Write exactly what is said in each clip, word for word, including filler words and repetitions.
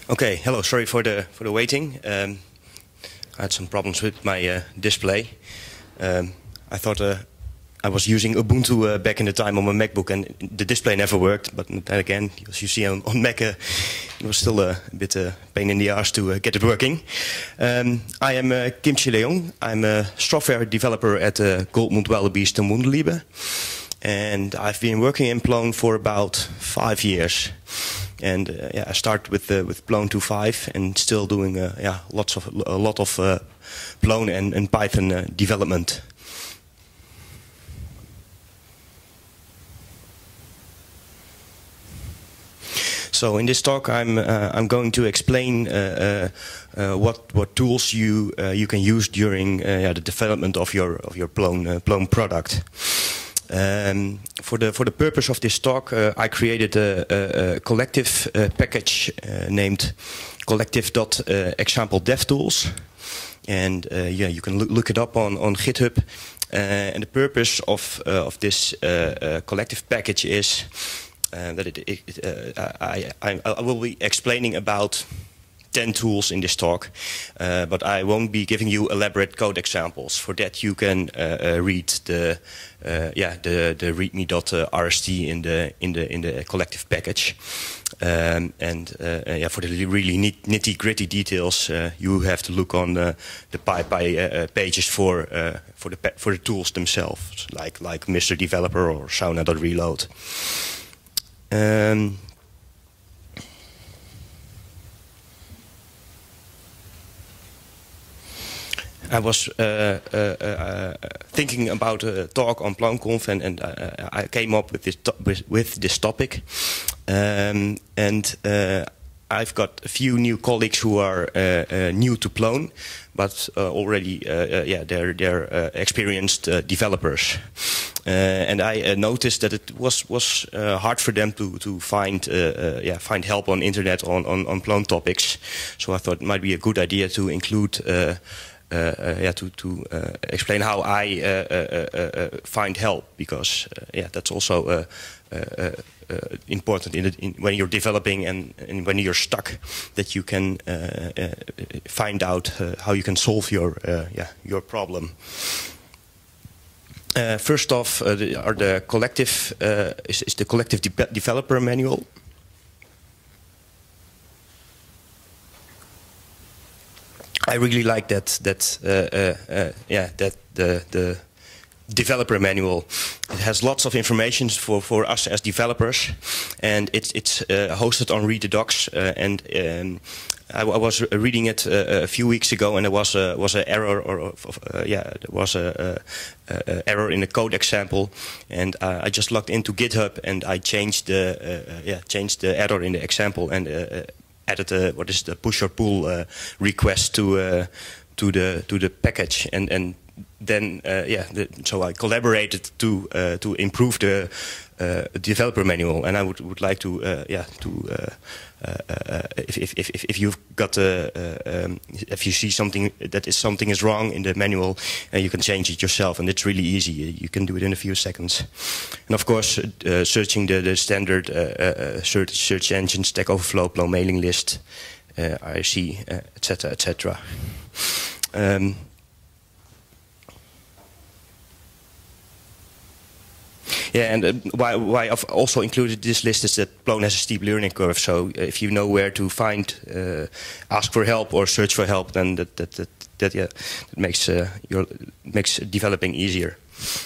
Okay, hello. Sorry for the for the waiting. Um, I had some problems with my uh, display. Um, I thought uh, I was using Ubuntu uh, back in the time on my MacBook, and the display never worked. But then again, as you see on, on Mac, uh, it was still a bit a uh, pain in the ass to uh, get it working. Um, I am uh, Kim Chi Leong. I'm a software developer at uh, Goldmund Wildebeest and Wunderliebe, and I've been working in Plone for about five years. And uh, yeah, I started with uh, with Plone two point five, and still doing uh, yeah lots of a lot of uh, Plone and, and Python uh, development. So in this talk, I'm uh, I'm going to explain uh, uh, uh, what what tools you uh, you can use during uh, yeah, the development of your of your Plone uh, Plone product. Um, for the for the purpose of this talk, uh, I created a, a, a collective uh, package uh, named collective.example devtools, and uh, yeah, you can look, look it up on on GitHub. Uh, and the purpose of uh, of this uh, uh, collective package is uh, that it, it, uh, I, I I will be explaining about ten tools in this talk, uh, but I won't be giving you elaborate code examples. For that, you can uh, uh, read the uh, yeah the the readme.rst in the in the in the collective package, um, and uh, yeah, for the really nitty gritty details, uh, you have to look on the the PyPy uh, pages for uh, for the for the tools themselves, like like Mister Developer or Sauna.reload. Um, I was uh, uh, uh, thinking about a talk on PloneConf, and, and uh, I came up with this with, with this topic, um, and uh, I've got a few new colleagues who are uh, uh, new to Plone, but uh, already uh, uh, yeah they're they're uh, experienced uh, developers, uh, and I uh, noticed that it was was uh, hard for them to to find uh, uh, yeah find help on internet on on on Plone topics. So I thought it might be a good idea to include. Uh, Uh, uh, yeah, to to uh, explain how I uh, uh, uh, uh, find help, because uh, yeah, that's also uh, uh, uh, uh, important in, it, in when you're developing and, and when you're stuck, that you can uh, uh, find out uh, how you can solve your uh, yeah your problem. Uh, first off, uh, the, are the collective uh, is, is the collective de developer manual. I really like that. That uh, uh, uh, yeah, that the the developer manual. It has lots of information for for us as developers, and it's it's uh, hosted on Read the Docs. Uh, and um, I, I was reading it uh, a few weeks ago, and there was a was an error, or uh, yeah, there was a, a, a error in the code example, and uh, I just logged into GitHub and I changed the uh, yeah changed the error in the example, and Uh, added a, what is the push or pull uh, request to uh, to the to the package, and and then uh, yeah, the, so I collaborated to uh, to improve the uh, developer manual, and I would would like to uh, yeah to uh, uh, uh, if, if if if you've got a uh, um, if you see something that is something is wrong in the manual, uh, you can change it yourself, and it's really easy. You can do it in a few seconds. And of course, uh, searching the the standard uh, uh, search search engine, Stack Overflow, Plone mailing list, uh, I R C, uh, et cetera, et cetera. Um, Yeah, and uh, why, why I've also included this list is that Plone has a steep learning curve. So if you know where to find, uh, ask for help or search for help, then that that that, that yeah, that makes uh, your makes developing easier.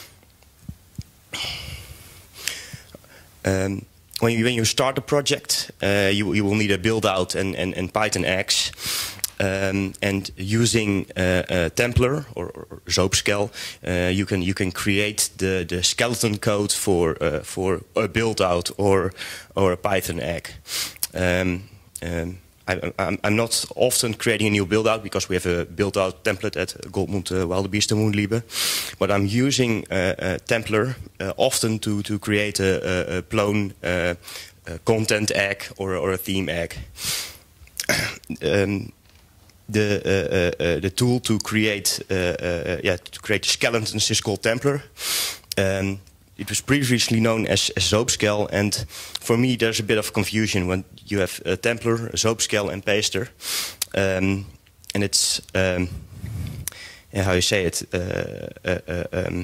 Um, when you when you start a project, uh, you you will need a build out and and, and Python X. Um, and using uh, uh, Templar or, or Zoopskel, uh, you can you can create the the skeleton code for uh, for a build out or or a Python egg. Um, um, I, I'm, I'm not often creating a new build out because we have a build out template at Goldmund uh, Wildebeest and Wunderliebe, but I'm using uh, uh, Templar uh, often to to create a, a, a Plone uh, a content egg or or a theme egg. um, The, uh, uh, the tool to create uh, uh, yeah to create skeletons is called Templar. Um, it was previously known as, as Zoopscale, and for me there's a bit of confusion when you have uh, Templar, Zoopscale, and Paster, um, and it's um, yeah, how you say it. Uh, uh, uh, um,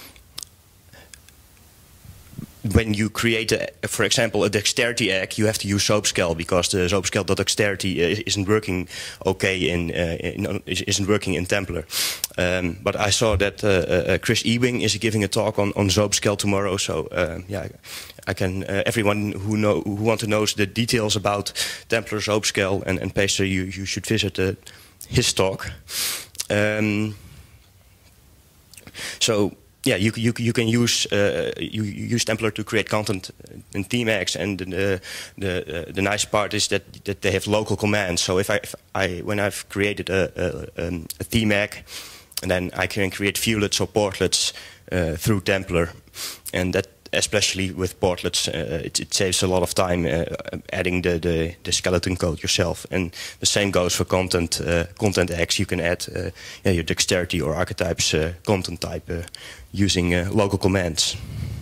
When you create, a, for example, a dexterity egg, you have to use Zoopscale because the Zoopscale.dexterity isn't working okay in, uh, in isn't working in Templar. Um, but I saw that uh, uh, Chris Ewing is giving a talk on on Zoopscale tomorrow. So uh, yeah, I can. Uh, everyone who know who want to know the details about Templar, Zoopscale, and and Paster, you you should visit uh, his talk. Um, so. Yeah, you you you can use uh, you use Templar to create content in Themax, and the the uh, the nice part is that that they have local commands. So if I if I when I've created a a, um, a themac, and then I can create viewlets or portlets uh, through Templar, and that especially with portlets, uh, it, it saves a lot of time uh, adding the, the the skeleton code yourself. And the same goes for content uh, content eggs. You can add uh, yeah, your dexterity or archetypes uh, content type uh, using uh, local commands.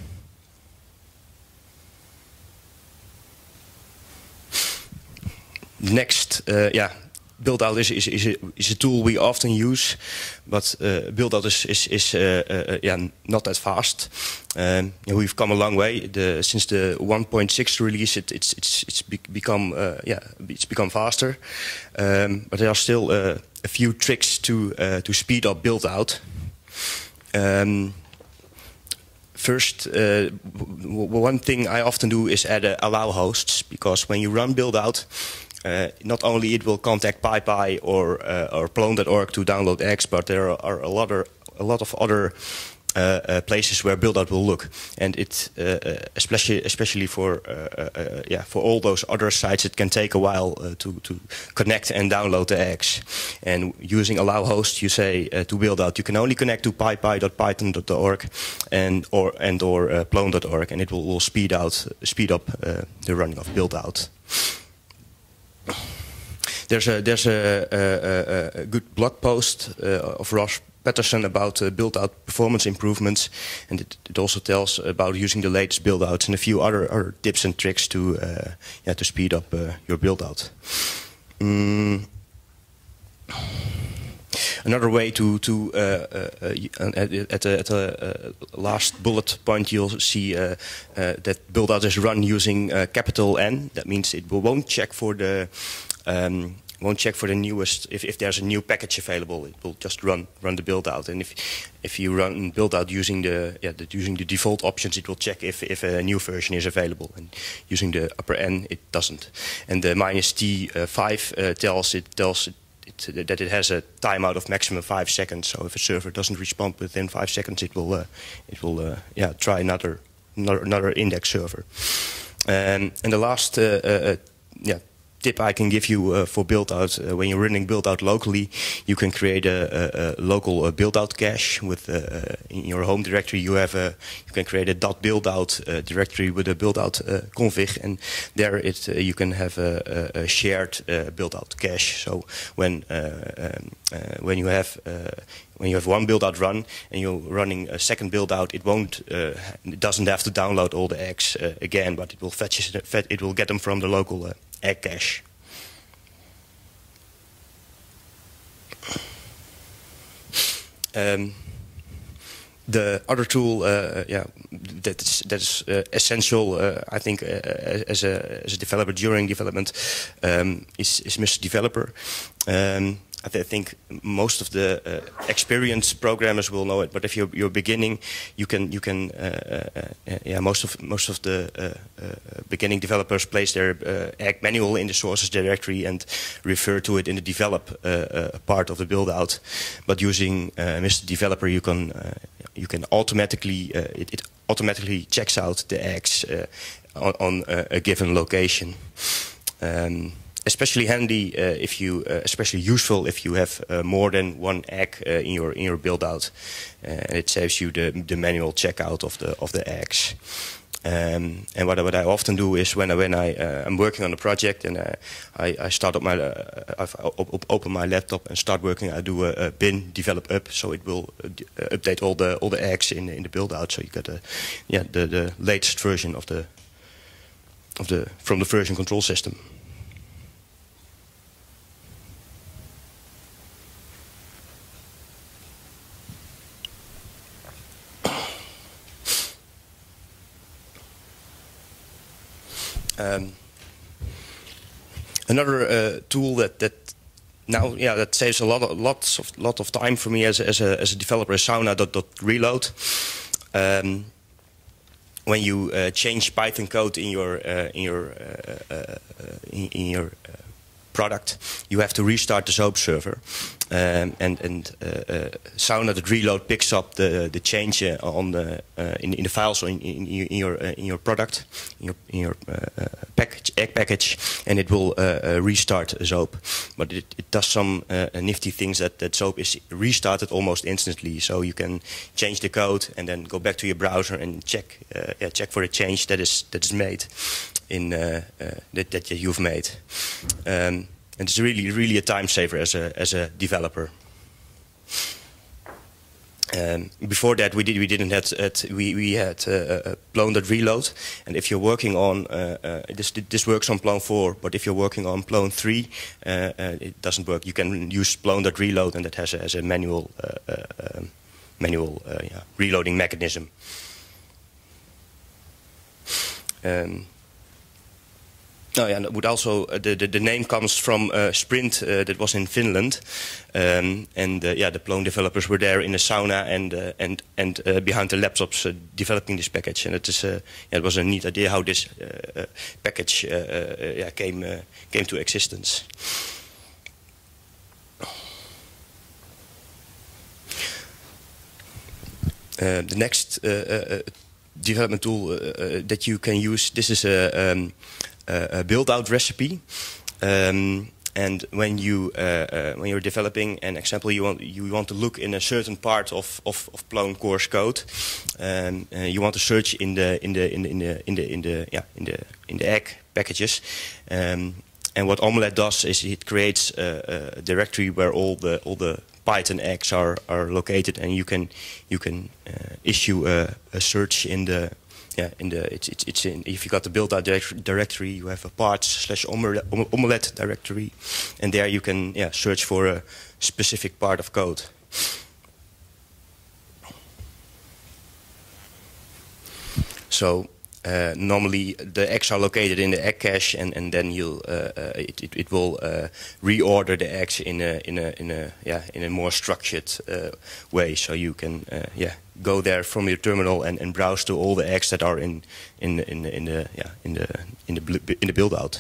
Next, uh, yeah, build-out is, is, is, a, is a tool we often use, but uh, build-out is, is, is uh, uh, yeah, not that fast. Um, yeah, we've come a long way. The, since the one point six release, it, it's, it's, it's be become uh, yeah, it's become faster. Um, but there are still uh, a few tricks to uh, to speed up build-out. Um, First, uh, one thing I often do is add uh, allow hosts, because when you run build-out, uh, not only it will contact PyPy or uh, or Plone dot org to download eggs, but there are a lot of a lot of other uh, uh, places where build-out will look, and it uh, uh, especially especially for uh, uh, yeah for all those other sites, it can take a while uh, to to connect and download the eggs. And using allow host, you say uh, to build-out, you can only connect to pypy dot python dot org and or and or uh, Plone dot org, and it will, will speed out speed up uh, the running of build-out. There's a there's a, a, a good blog post uh, of Ross Patterson about uh, build-out performance improvements, and it, it also tells about using the latest build-outs and a few other, other tips and tricks to uh, yeah to speed up uh, your build-out. Mm. Another way to to uh, uh, at, at the, at the uh, last bullet point, you'll see uh, uh, that build-out is run using uh, capital N. That means it won't check for the um, won't check for the newest. If, if there's a new package available, it will just run run the build-out. And if if you run build-out using the yeah the, using the default options, it will check if if a new version is available. And using the upper N, it doesn't. And the minus T uh, five uh, tells it tells it. It, that it has a timeout of maximum five seconds. So if a server doesn't respond within five seconds, it will uh, it will uh, yeah try another another, another index server. Um, and the last uh, uh, yeah tip I can give you uh, for build-out, uh, when you're running build-out locally, you can create a, a, a local uh, build-out cache. With uh, in your home directory, you have a you can create a .buildout uh, directory with a build-out uh, config, and there it uh, you can have a, a, a shared uh, build-out cache. So when uh, um, uh, when you have uh, when you have one build-out run and you're running a second build-out, it won't uh, it doesn't have to download all the eggs uh, again, but it will fetch it, it will get them from the local uh, egg cache. Um, the other tool, uh, yeah, that's that's uh, essential, uh, I think, uh, as a as a developer during development, um, is is Mister Developer. Um, I, th I think most of the uh, experienced programmers will know it, but if you're, you're beginning, you can you can uh, uh, uh, yeah most of most of the uh, uh, beginning developers place their uh, egg manual in the sources directory and refer to it in the develop uh, uh, part of the build out. But using uh, Mister Developer, you can uh, you can automatically uh, it, it automatically checks out the eggs uh, on, on a, a given location. Um, Especially handy uh, if you, uh, especially useful if you have uh, more than one egg uh, in your in your build out, uh, and it saves you the the manual checkout of the of the eggs. Um, and what, what I often do is when I, when I uh, I'm working on a project and uh, I, I start up my uh, I've op op open my laptop and start working, I do a, a bin develop up, so it will uh, update all the all the eggs in in the build out, so you get a yeah the the latest version of the of the from the version control system. Um, another uh, tool that that now yeah that saves a lot of lots of lot of time for me as a, as a as a developer is sauna.reload. Um, when you uh, change Python code in your uh, in your uh, uh, in, in your uh, product, you have to restart the SOAP server, um, and and uh, uh, sauna.reload picks up the the change uh, on the uh, in in the files in in, in your uh, in your product in your in your uh, uh, package egg package, and it will uh, uh, restart SOAP. But it, it does some uh, nifty things that that SOAP is restarted almost instantly, so you can change the code and then go back to your browser and check uh, yeah, check for a change that is that is made in uh, uh, that that you've made. Um, and it's really really a time saver as a as a developer. Um, before that, we did we didn't had, had we we had uh, uh, Plone.reload, and if you're working on uh, uh, this this works on Plone four, but if you're working on Plone three, uh, uh, it doesn't work. You can use Plone.reload, and that has a, has a manual uh, uh, um, manual uh, yeah, reloading mechanism. Um, Oh yeah, and it would also uh, the, the the name comes from uh, Sprint uh, that was in Finland, um, and uh, yeah, the Plone developers were there in a sauna and uh, and and uh, behind the laptops uh, developing this package, and it is uh, yeah, it was a neat idea how this uh, uh, package uh, uh, yeah came uh, came to existence. Uh, the next uh, uh, development tool uh, uh, that you can use, this is a um, a build-out recipe, um, and when you uh, uh, when you're developing an example, you want you want to look in a certain part of of, of Plone course code. Um, uh, you want to search in the in the in the in the in the in the yeah in the in the egg packages, um, and what Omelette does is it creates a, a directory where all the all the Python eggs are are located, and you can you can uh, issue a, a search in the Yeah, in the it's it's it's in if you got the build-out directory, you have a parts slash omelette directory, and there you can yeah search for a specific part of code. So uh, normally the eggs are located in the egg cache, and and then you'll uh, uh, it, it it will uh, reorder the eggs in a in a in a yeah in a more structured uh, way, so you can uh, yeah. go there from your terminal and, and browse to all the eggs that are in in in in the yeah in the in the in the build out.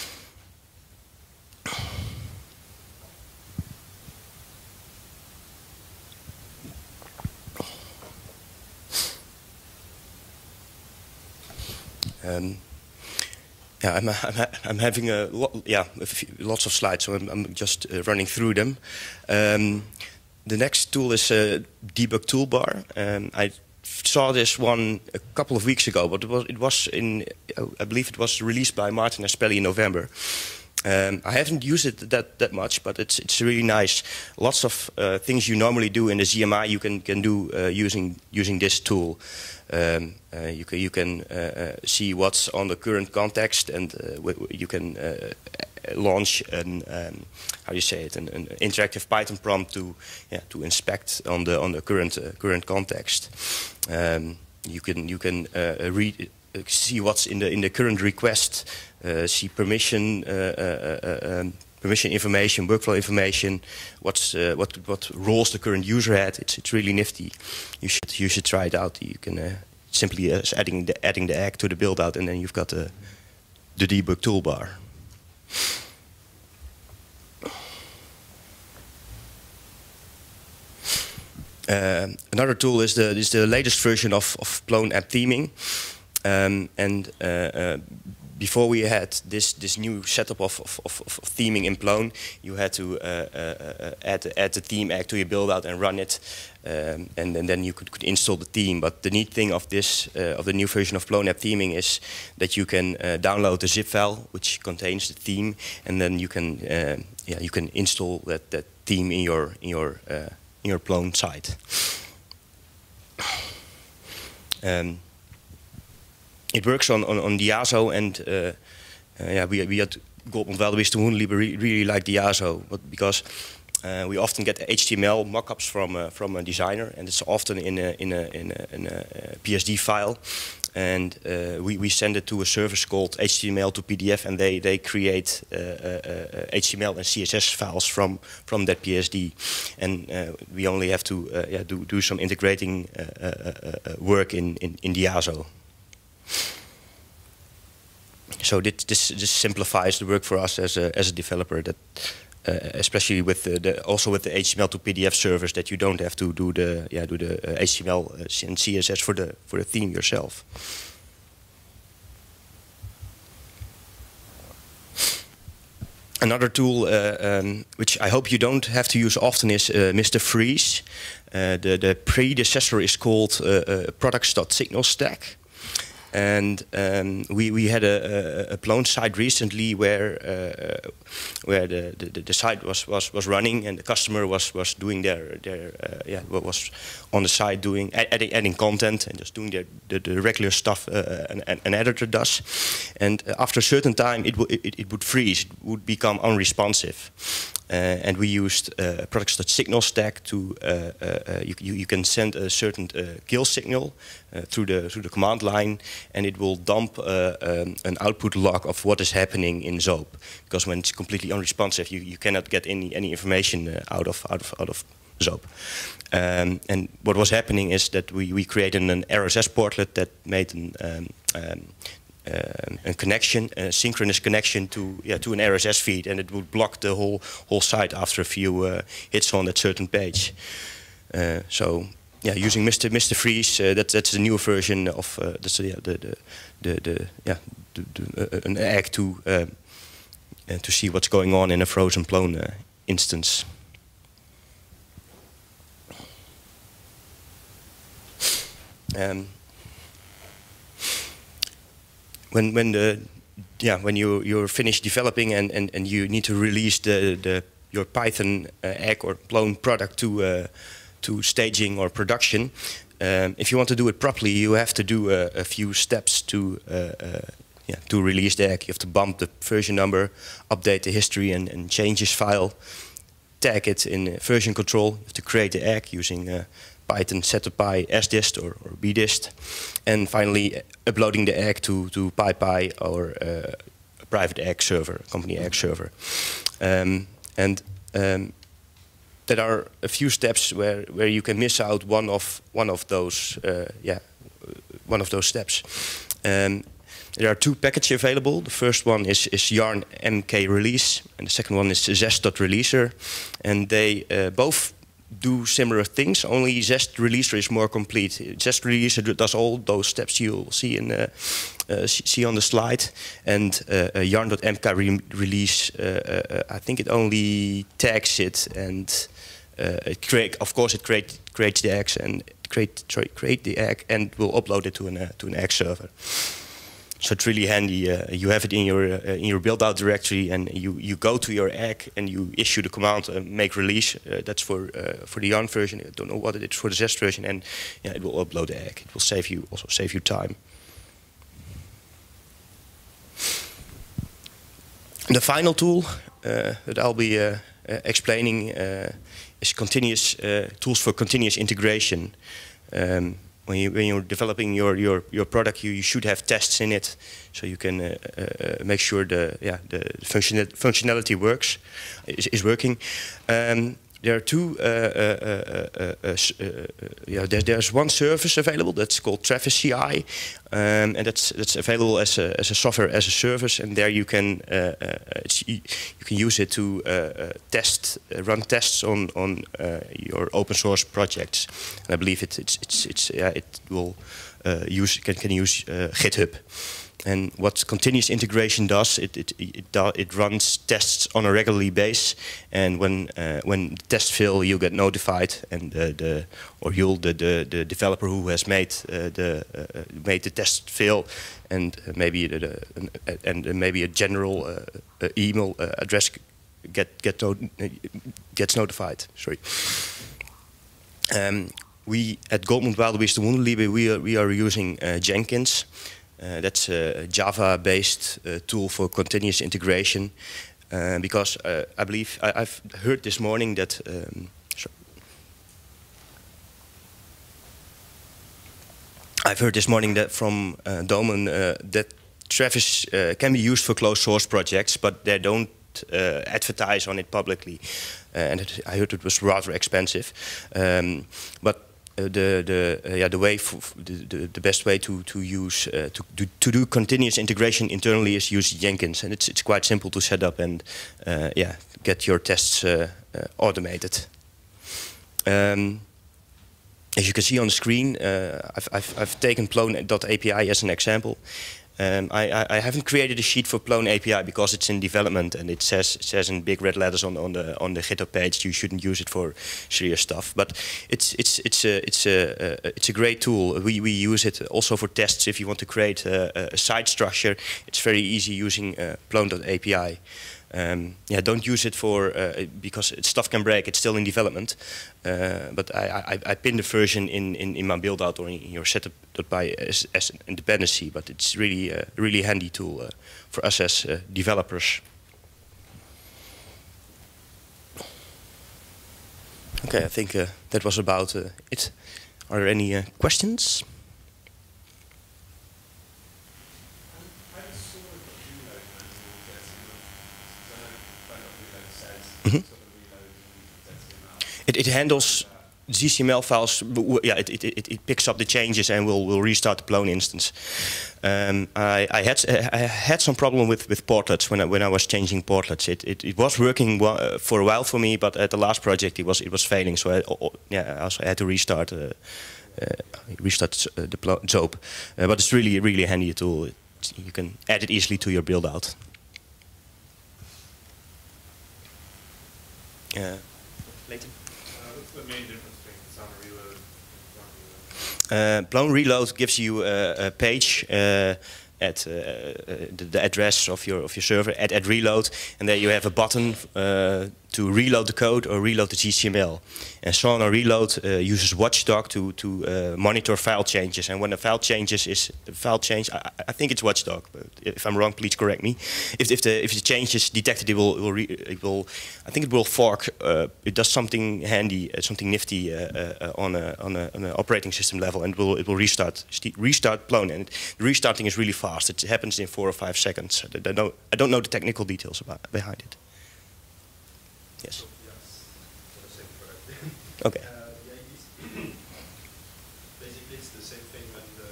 Um, yeah, I'm I'm, I'm having a lot, yeah a few, lots of slides, so I'm, I'm just uh, running through them. Um, The next tool is a debug toolbar. Um, I saw this one a couple of weeks ago, but it was, it was in, I believe it was released by Martin Aspelli in November. Um, I haven't used it that that much, but it's it's really nice. Lots of uh, things you normally do in the Z M I you can can do uh, using using this tool. Um, uh, you can you can uh, uh, see what's on the current context, and uh, you can uh, launch an um, how do you say it an, an interactive Python prompt to yeah to inspect on the on the current uh, current context. Um, you can you can uh, read uh, see what's in the in the current request, uh, see permission uh, uh, uh, um, permission information, workflow information, what's uh, what what roles the current user had. It's it's really nifty. You should you should try it out. You can uh, simply uh, adding the adding the egg to the build out, and then you've got the the debug toolbar. Uh, another tool is the is the latest version of, of Plone app theming, um, and uh, uh, before we had this this new setup of of, of, of theming in Plone, you had to uh, uh, uh, add add the theme act to your build out and run it, um, and, and then you could, could install the theme. But the neat thing of this uh, of the new version of Plone app theming is that you can uh, download the zip file which contains the theme, and then you can uh, yeah you can install that that theme in your in your uh, in your Plone site. Um, It works on, on, on Diazo, and uh, uh, yeah, we, we at Goldmont Wildebeest really, really like Diazo, but because uh, we often get H T M L mockups from uh, from a designer, and it's often in a in a in a, in a P S D file, and uh, we we send it to a service called H T M L to P D F, and they they create uh, uh, uh, H T M L and C S S files from from that P S D, and uh, we only have to uh, yeah do do some integrating uh, uh, uh, work in in, in Diazo. So this, this this simplifies the work for us as a as a developer. That uh, especially with the, the also with the H T M L to P D F servers, that you don't have to do the yeah do the uh, H T M L and C S S for the for the theme yourself. Another tool uh, um, which I hope you don't have to use often is uh, Mister Freeze. Uh, the the predecessor is called uh, uh, products.signal stack. And um, we we had a, a, a Plone site recently where uh, where the, the the site was was was running, and the customer was was doing their their uh, yeah was on the site doing adding adding content and just doing their the, the regular stuff uh, an, an editor does. And after a certain time, it would it, it would freeze, it would become unresponsive. Uh, and we used uh, products.signal stack to uh, uh, you, you you can send a certain uh, kill signal uh, through the through the command line, and it will dump uh, um, an output log of what is happening in Zope. Because when it's completely unresponsive, you, you cannot get any any information uh, out of out of out of Zope. Um, and what was happening is that we we created an R S S portlet that made an um, um, Uh, a connection, a synchronous connection to yeah to an R S S feed, and it would block the whole whole site after a few uh, hits on that certain page. Uh, so yeah, using Mister Mister Freeze, uh, that that's the newer version of uh, that's yeah, the the the the yeah the, the, uh, an egg to uh, uh, to see what's going on in a frozen Plone uh, instance. Um, When when the yeah when you you're finished developing and, and, and you need to release the the your Python uh, egg or Plone product to uh, to staging or production, um, if you want to do it properly, you have to do a, a few steps to uh, uh, yeah to release the egg. You have to bump the version number, update the history and, and changes file, tag it in version control. You have to create the egg using uh, Python setupy sdist or, or bdist, and finally uploading the egg to to PyPy or uh, a private egg server, company egg server. Um, and um, there are a few steps where where you can miss out one of one of those uh, yeah one of those steps. Um, There are two packages available. The first one is, is Yarn M K Release, and the second one is Zest.Releaser, and they uh, both do similar things. Only Zest Releaser is more complete. Zest Releaser does all those steps you'll see in uh, uh, see on the slide, and uh, uh, Yarn.mk re release. Uh, uh, I think it only tags it, and uh, it create. Of course, it create, creates the eggs and create sorry, create the egg and will upload it to an uh, to an egg server. So it's really handy. Uh, you have it in your uh, in your build-out directory, and you you go to your egg and you issue the command uh, make release. Uh, that's for uh, for the Yarn version. I don't know what it is for the Zest version, and yeah, it will upload the egg. It will save you also save you time. The final tool uh, that I'll be uh, uh, explaining uh, is continuous uh, tools for continuous integration. Um, When, you, when you're developing your, your, your product, you, you should have tests in it, so you can uh, uh, make sure the yeah the function functionality works is, is working. Um, there are two. Uh, uh, uh, uh, uh, yeah, there, there's one service available that's called Travis C I, um, and that's that's available as a as a software as a service, and there you can uh, uh, it's, you can use it to uh, uh, test uh, run tests on on uh, your open source projects. And I believe it it's it's it's yeah it will uh, use can can use uh, GitHub. And what continuous integration does, it it it, do, it runs tests on a regularly base, and when uh, when the tests fail, you get notified, and uh, the or you'll the, the the developer who has made uh, the uh, made the test fail, and uh, maybe the, the and maybe a general uh, uh, email uh, address get get no, uh, gets notified. Sorry. Um, we at Goldmund Wildebeest Wunderliebe we are we are using uh, Jenkins. Uh, that's a Java-based uh, tool for continuous integration, uh, because uh, I believe I, I've heard this morning that um, sorry. I've heard this morning that from uh, Domen uh, that Travis uh, can be used for closed source projects, but they don't uh, advertise on it publicly, uh, and it, I heard it was rather expensive, um, but. Uh, the the uh, yeah the way f the, the the best way to to use uh, to do to do continuous integration internally is use Jenkins, and it's it's quite simple to set up and uh, yeah get your tests uh, uh, automated. Um, as you can see on the screen, uh, I've, I've I've taken Plone.api as an example. Um, I, I haven't created a sheet for Plone A P I because it's in development, and it says it says in big red letters on on the on the GitHub page you shouldn't use it for serious stuff. But it's it's it's a it's a uh, it's a great tool. We we use it also for tests. If you want to create a, a site structure, it's very easy using uh, Plone.api. Um, yeah, don't use it for uh, because it, stuff can break. It's still in development, uh, but I, I, I pin the version in, in, in my build out or in your setup by as, as a dependency. But it's really a really handy tool uh, for us as uh, developers. Okay, I think uh, that was about uh, it. Are there any uh, questions? Mm-hmm. It, it handles Z C M L files. Yeah, it, it, it, it picks up the changes and will will restart the Plone instance. Um, I, I had I had some problem with with portlets when I, when I was changing portlets. It it, it was working uh, for a while for me, but at the last project it was it was failing. So I, oh, yeah, I also had to restart uh, uh, restart uh, the Zope. Uh, but it's really really a handy tool. It, you can add it easily to your build out. Yeah. Leighton? Uh, what's the main difference between Plone Reload and Plone Reload? Uh, Plone Reload gives you a, a page uh, at uh, the, the address of your of your server at, at reload, and there you have a button uh, to reload the code or reload the Z C M L. And Sauna Reload uh, uses Watchdog to to uh, monitor file changes. And when a file changes is a file change, I, I think it's Watchdog. But if I'm wrong, please correct me. If if the if the change is detected, it will it will, re, it will I think it will fork. Uh, it does something handy, uh, something nifty uh, uh, on a on a on an operating system level, and it will it will restart restart Plone. And the restarting is really fast. It happens in four or five seconds. I don't know, I don't know the technical details about behind it. Yes. Okay. Uh, yeah, basically, it's the same thing when the,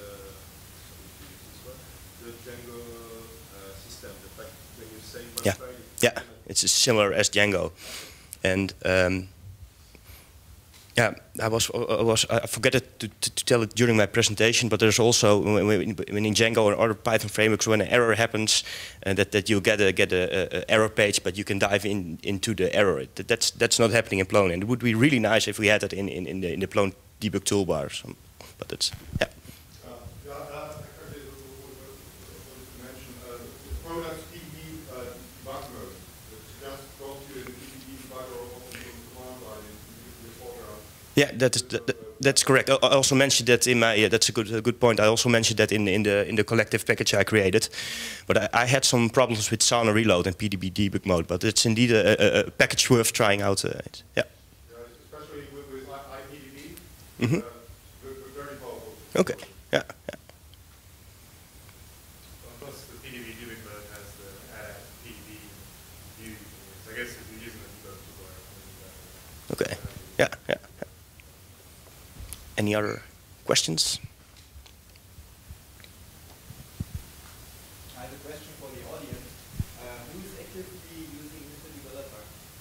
the Django uh, system. The fact when you say one yeah, file, yeah, it's similar as Django, and um, yeah, I was I was I forget it to, to, to tell it during my presentation, but there's also when, when in Django or other Python frameworks when an error happens, uh, that that you get a get a, a error page, but you can dive in into the error. That, that's that's not happening in Plone, and it would be really nice if we had that in in, in the in the Plone debug toolbar. So, but it's yeah. Uh, yeah, uh, actually, what you mentioned, uh, Plone has P D B uh, debug mode. It just goes to the P D B debugger or open the command line in the folder. Yeah, that is that, that's correct. I also mentioned that in my. Yeah, that's a good a good point. I also mentioned that in in the in the collective package I created, but I, I had some problems with Sauna Reload and P D B debug mode. But it's indeed a, a, a package worth trying out. Uh, yeah. Yeah, especially with, with I P D B. Mm-hmm. uh, we're, we're very powerful. Okay. Yeah. Yeah. Well, plus the P D B debug mode has the add P D B view. So I guess if you're using the debug toolbar. Okay. Yeah. Yeah. Any other questions? I have a question for the audience. Uh, who is actively using Mister Developer?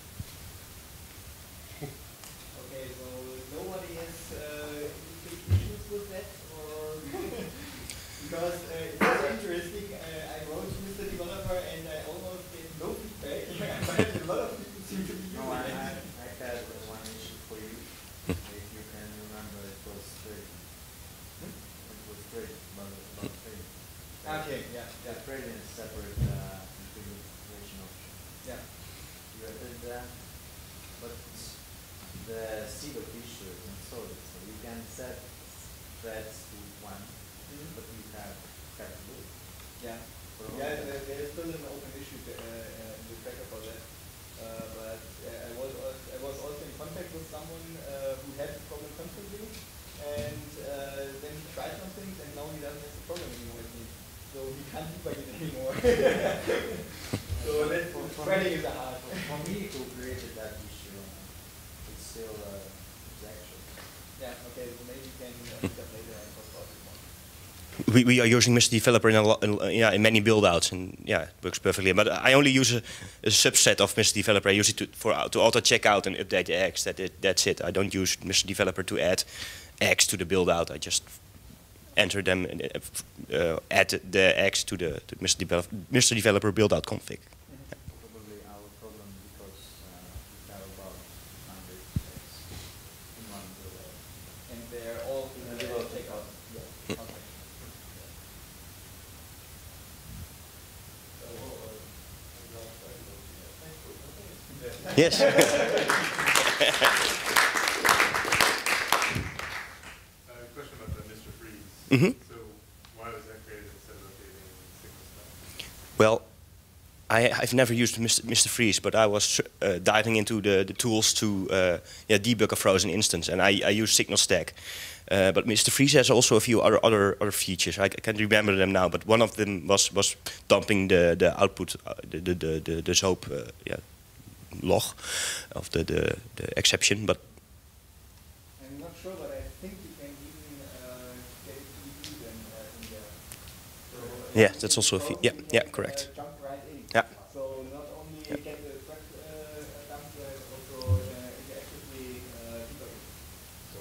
Okay, so nobody has uh, big issues with that, or because uh, it's so interesting. Uh, I wrote to Mister Developer and I almost get no feedback. But a lot of people seem to be using No, I, it. I, I had uh, one issue for you. If you can remember, it was trading. Hmm? It was trading, but about trading. Okay, yeah, The yeah, trading is separate uh, configuration option. yeah. You added that, but the seed of issue is not solid. So you can set threads to one, Mhm. but you have have to do it. Yeah, For all yeah. of them. There, there is still an open issue to, uh, uh, in the tracker for that. Uh, but uh, I was al- I was also in contact with someone uh, who had the problem constantly, and uh, then he tried some things, and now he doesn't have the problem anymore with me. So he can't debug it anymore. So that For- for spreading me- is a hard. For, for me, who created that issue, uh, it's still uh, it's actual. Yeah. Okay. So maybe you can uh, pick up later and talk about this one. We, we are using Mister Developer in a lot, in, yeah, in many build-outs, and yeah, it works perfectly. But I only use a, a subset of Mister Developer. I use it to, for to auto check out and update the X. That it, that's it. I don't use Mister Developer to add X to the build-out. I just enter them and uh, uh, add the X to the to Mister Develop, Mister Developer build-out config. Probably our problem because uh, we have about one hundred steps in one build. And they're all in the Develop checkout. Yeah. Okay. Yes. Uh, question about the Mister Freeze. Mhm. So why was that created instead of updating single stuff? Well, I, I've never used Mister Mister Freeze, but I was uh, diving into the, the tools to uh, yeah, debug a frozen instance, and I, I use Signal Stack. Uh, but Mister Freeze has also a few other other, other features. I, I can't remember them now, but one of them was was dumping the the output, uh, the the the the, the SOAP uh, yeah, log of the, the the exception. But I'm not sure, but I think you can even uh, get it to you then uh, in there. So, uh, Yeah, that's also a fe- probably yeah, you yeah, can, correct. Uh, jump right in. Yeah. So not only Yeah. get the thread uh, dump, but also uh, interactively uh, debug it. So.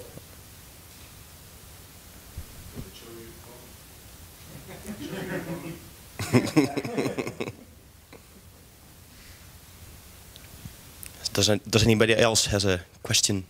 does does anybody else has a question?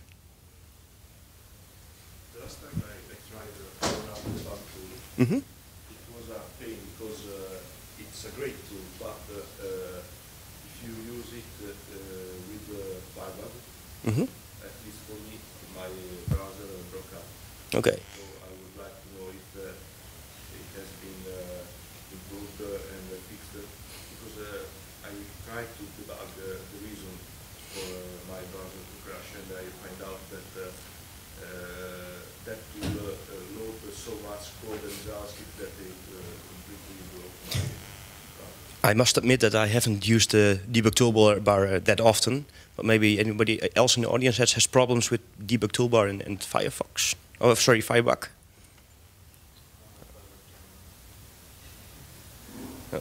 The last time I, I tried the Rollout Debug tool, Mm-hmm. it was a pain because uh, it's a great tool, but uh, uh, if you use it uh, uh, with uh, Firebug, Mm-hmm. at least for me, my browser uh, broke up. Okay. So I would like to know if uh, it has been uh, improved uh, and uh, fixed, uh, because uh, I tried to debug uh, the reason for uh, my browser to crash, and I find out that uh, uh, that tool uh, uh, load so much code and JavaScript that it uh, completely broke my browser. I must admit that I haven't used the debug toolbar uh, that often, but maybe anybody else in the audience has, has problems with debug toolbar and, and Firefox. Oh, sorry, Firebug. Oh.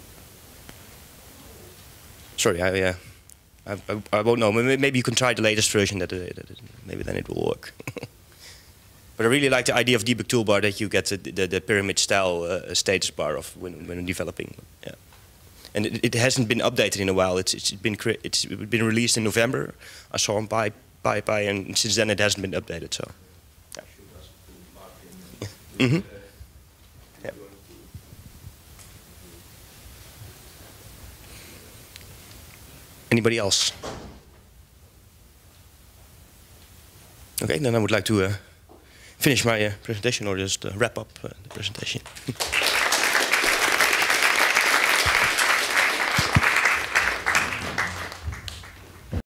Sorry, I, uh, I, I, I won't know. Maybe, maybe you can try the latest version. That, uh, that maybe then it will work. But I really like the idea of debug toolbar, that you get the, the, the pyramid style uh, status bar of when, when developing. Yeah. And it, it hasn't been updated in a while. It's, it's been cre it's been released in November. I saw on Pi, Pi, Pi, and since then it hasn't been updated. So, I should ask to Martin. Mhm. uh, Yeah. going to- anybody else? Okay, then I would like to uh, finish my uh, presentation, or just uh, wrap up uh, the presentation.